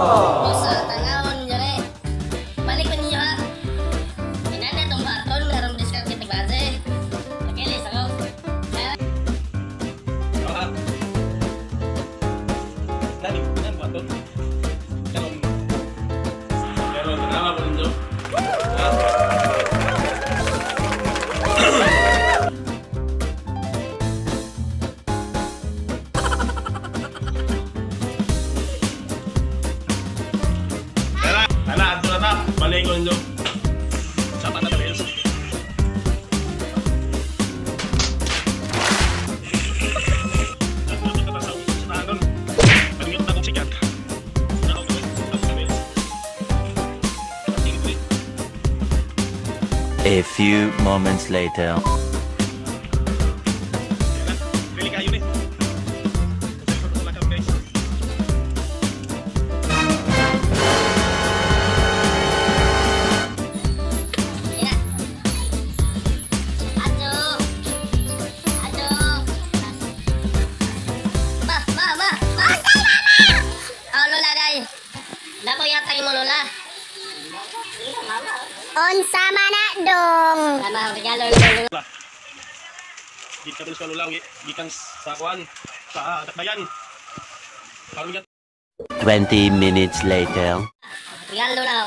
Usa tanawon jare. Balik ko ninyo ha. Inanda tong baton larong discard kita base. Okay, let's go. Nani, nan baton. Pero tanama po ninyo. Balik ko ninyo. Sapa na tayo. A few moments later. Dako yata mo lola. Unsa man na dong? Tama ang regalo lola. Gikan sa lola, gikan sa kuan, sa takbayan. 20 minutes later. Regalo lola.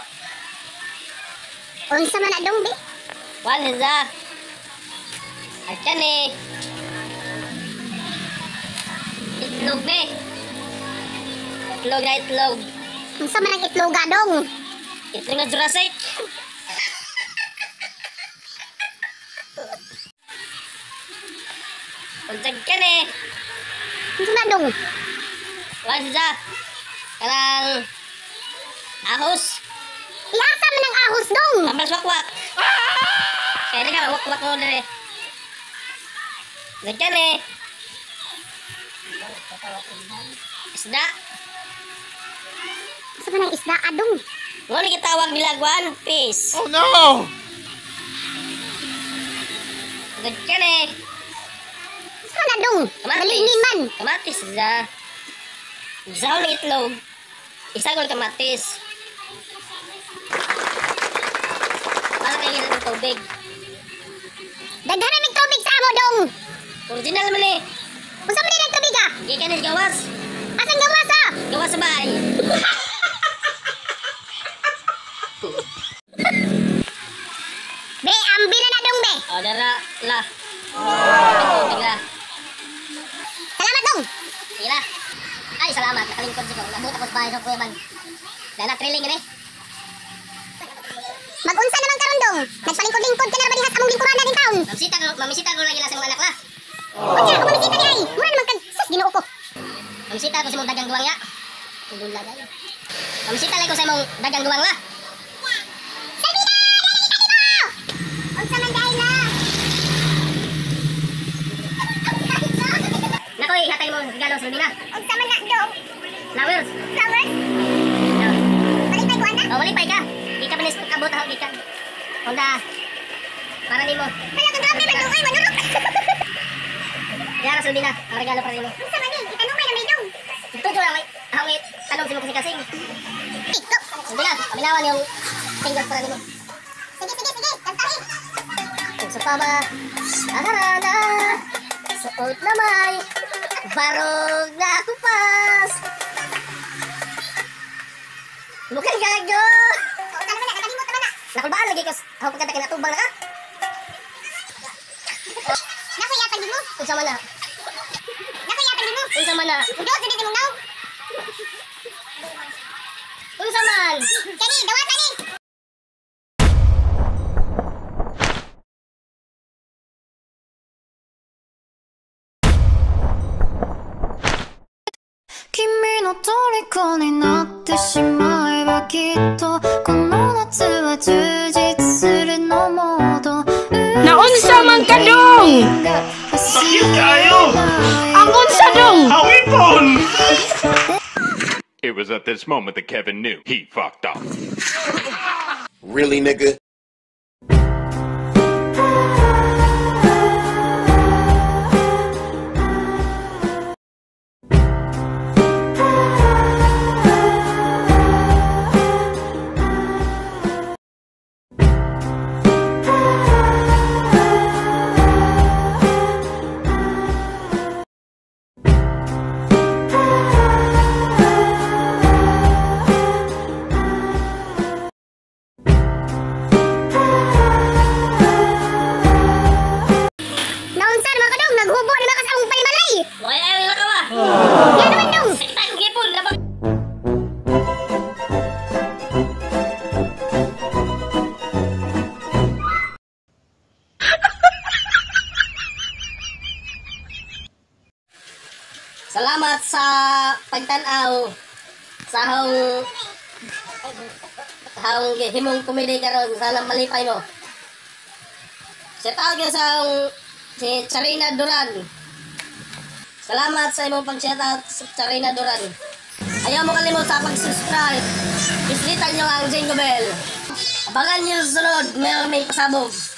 Unsa man na dong bi? Wan hinza. Ayan eh. Itlog be. Itlog na itlog. Unsa man ang itloga dong? Itlog na Jurassic. Unsag ka ni. Unsa na dong? Wan hinza. Karang ahos. Iasa man ang ahos dong? Ambas wakwak. Kaya rin ka, wakwak mo na rin. Ganyan eh. Isda. Unsa man ang isda adong? Ngunit kitawag nila One Piece. Oh no! Ganyan eh. Unsa man na dong? Galingin man. Kamatis. Isa ulit itlog. Isa gol kamatis. Para kayo ng tubig. Daghan mig tubig sa amo dong. Original man eh. Unsa man din tubig ah? Gikan ng gawas. Asang gawas ah? Gawas sa bahay. Be, ambil na dong be. O, dara, la. Tubig la. Salamat dong. Sige la. Ay, salamat. Nakalingkod siya ko. Nabot ako sa bahay sa kuya man. Dahil na-trailing yun eh. Mag-unsa naman karon dong? Nagpalingkod-lingkod ka na ba dihas among lingkuranan din taon? Mamisita ko lang ilasang anak la. Unsa ako mamisita ni ay? Mura naman kag sus Ginoo ko. Mamisita ko sa mong dagang duwang ya. Tundula dahil. Mamisita lang ko sa mong dagang duwang la. Sabina, dali kita dito. Unsa man dai na? Nakoy, hatay mo regalo sa Sabina. Unsa man na dong? Flowers. Flowers? Palipay ko ana? O, walipay ka. Di ka panis kabot ako, di ka. Onda, para ni mo. Kaya kang grabe man dong ay manurok. Yara sa Sabina, ang regalo para ni mo. Unsa man ni? Itanumay na may dong. Ito ko lang, hawit, tanong si mo kasing-kasing. Tiktok. Sabina, kabilawan yung tinggot para ni mo. Sige, kantahin. Sa pa ba, aharana, suot na may, barog na kupas. Mukhang gago! Unsa man na? Nakalimot naman na. Nakulbaan lagi kas, ako pagkata kinatubang na ka. Nakoy yatang di mo. Unsa man na? Nakoy yatang di mo. Unsa man na? Udot sa mong naw. Unsa man? Kani, dawatan ni. Kimi no toriko ni natte shimaeba kitto kono natsu wa jujitsu suru no modo Naunsa man ka dong? Sakit kayo! Ang unsa dong? Hawipon! It was at this moment that Kevin knew he fucked up. Really, nigga? Salamat sa pagtanaw sa hang himong komedi karon. Sana malipay mo. Shout out ka sa si Charina Duran. Salamat sa imong pag-shout out sa Charina Duran. Ayaw mo kalimot sa pag-subscribe. Islitan nyo ang jingle bell. Abangan nyo sa sunod. Meron may pasabog.